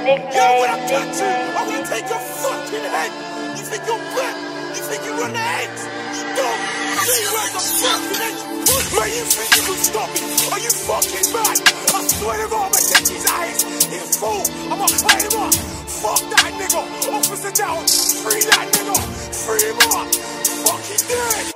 when I catch you, I'm gonna take your fucking head. You think you're black? You think you run the eggs? You don't. You run the fucking eggs. Man, you think you can stop me? Are you fucking mad? I swear to God, I'ma take his eyes. He's full. I'ma fight him up. Fuck that nigga. Officer down. Free that nigga. Free him up. Fucking dead.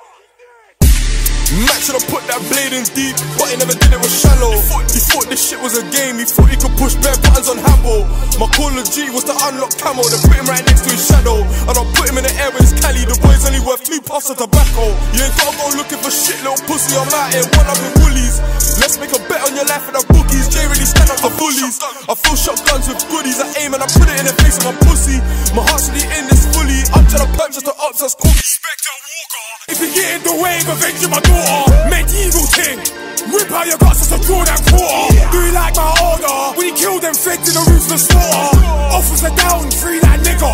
Man should've put that blade in deep, but he never did it with shallow. He thought this shit was a game, he thought he could push bare buttons on Hambo. My call of G was to unlock camo, then put him right next to his shadow. And I'll put him in the air with his Cali, the boy's only worth 2 puffs of tobacco. You ain't gotta go looking for shit, little pussy, I'm out here, one up with woolies. Let's make a bet on your life for the bookies, J really stand up for bullies. I fill shotguns with goodies, I aim and I put it in the face of my pussy. My heart's really in this fully, I'm trying to purchase the ops as cookies. If you get in the way of avenging my daughter, medieval thing. Rip out your guts as a Jordan quarter. Do you like my order? When you kill them feds in the ruthless slaughter. Officer down, free that nigga.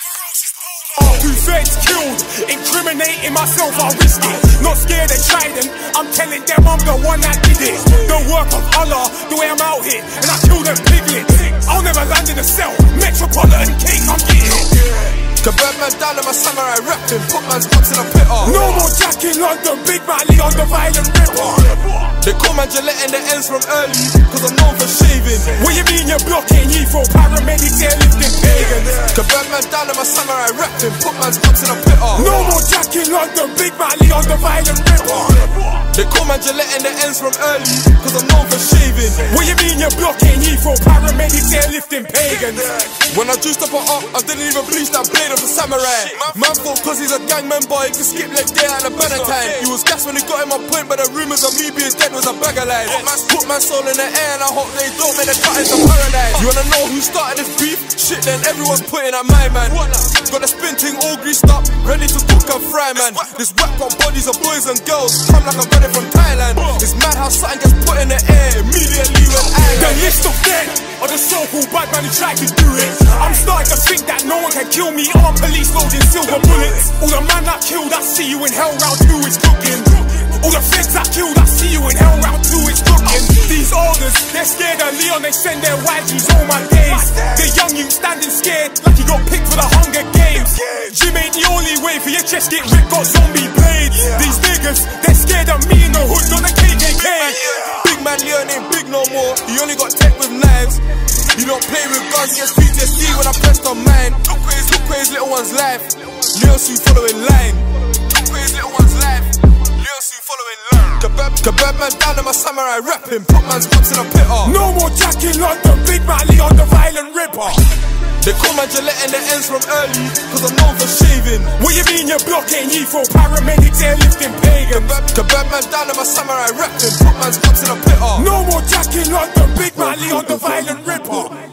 Two feds killed, incriminating myself, I risk it. Not scared of Trident, I'm telling them I'm the one that did it. The work of Allah, the way I'm out here, and I kill them piglets. I'll never land in a cell, Metropolitan King, I'm getting it. The Birdman down and my samurai rapping, put man's guts in a pitter. No more Jack in London, Big Mally on the violent ripper. They call man Gillette and the ends from early, cause I'm known for shaving. What you mean you're blocking Heathrow? Paramedics there lifting pagans. The Birdman down and my samurai rapping, put man's guts in a pitter. No more Jack in London, Big Mally on the violent ripper. They call man Gillette and the ends from early, cause I'm known for shaving. What you mean you're blocking Heathrow? Paramedics there lifting pagans. When I juiced up her up, I didn't even bleach that blade of a samurai. Man thought cause he's a gang member, he could skip leg day at a better time. He was gassed when he got him on point, but the rumours of me being dead was a bag of lies. Put my soul in the air and I hope they don't make the cut into paradise. You wanna know who started this beef? Shit, then everyone's putting at my man. Got the spin thing all greased up, ready to cook and fry, man. This whack got bodies of boys and girls, come like I got it from Thailand. It's mad how something gets put in the air immediately when I the list of dead are the so-called bad man who tried to do it. I'm starting to think that no one can kill me. Armed police loading silver bullets. All the man that killed, I see you in hell round 2 is cooking. All the feds that killed, I see you in hell round 2 is cooking. These orders, they're scared of Leon, they send their YGs all my days. The young you standing scared like he got picked for the Hunger Games. Jim ain't the only way for your chest get ripped, got zombie blades. These niggas, they're scared of me in the hood, not the KKK. Big man Leon ain't big no more, he only got tech with knives. You don't play with guns, he has PTSD when I pressed on mine. Look where his little one's life, Leo soon following line. Look where his little one's life, Leo soon following line. The Birdman down and my samurai rapping, put man's guts in a pitter. No more Jack in London, Big Mally on the violent ripper. They call man Gillette and the ends from early, cause I'm known for shaving. What you mean you're blocking Heathrow? Paramedics there lifting pagans. The Birdman down and my samurai rapping, put man's guts in a pitter. No more Jack in London, Big Mally on the violent ripper.